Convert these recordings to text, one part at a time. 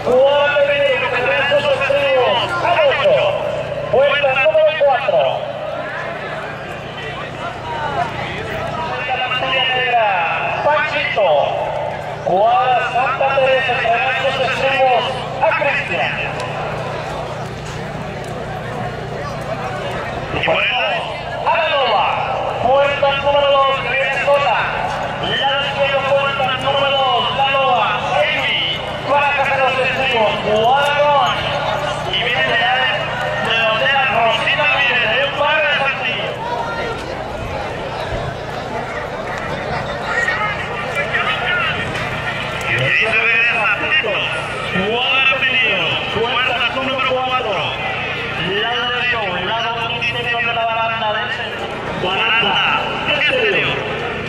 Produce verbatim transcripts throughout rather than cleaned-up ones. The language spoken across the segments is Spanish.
Cuadra Pedido que tendrá sus estribos al ocho. Puerta número cuatro. La materia negra, Panchito. Cuadra Santa Teresa tendrá sus estribos a Cristian. Y bueno, a la Nova. Puerta número dos, Venezuela. La izquierda, puerta número dos, La Nova. Amy. Para que los estribos. Cuadrón. Y viene de, de donde la Rosita viene, de un barrio de Santillo. Y ahí se regresa Tito. Cuadra Pedido. Puerta número cuatro. Lado derecho, lado interior de la baranda del centro. Baranda exterior.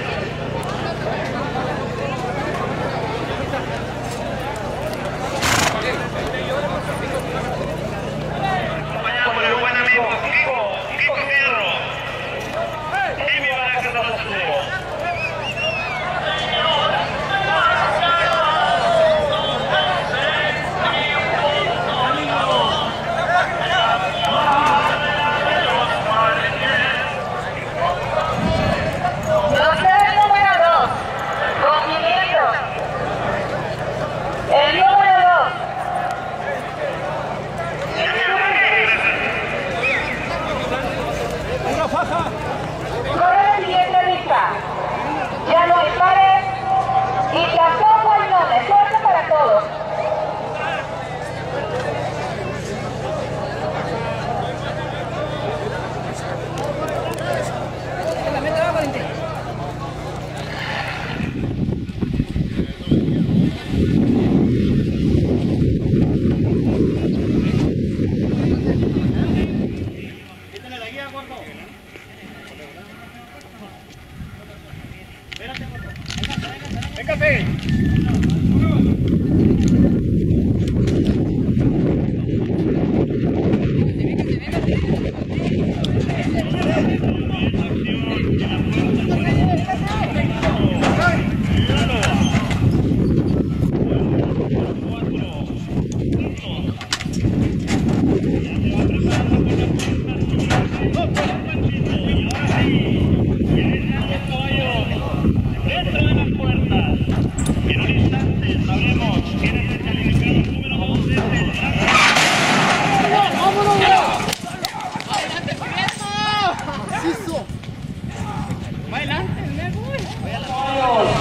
Acompañado por el buen amigo Kiko, Kiko Fierro. Y mi baraja de los estribos. Corre la siguiente lista. Ya no hay pares y tampoco hay nones. Suerte para todos.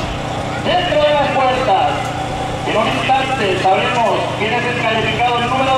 Dentro de las puertas, en un instante sabremos quién es el calificado número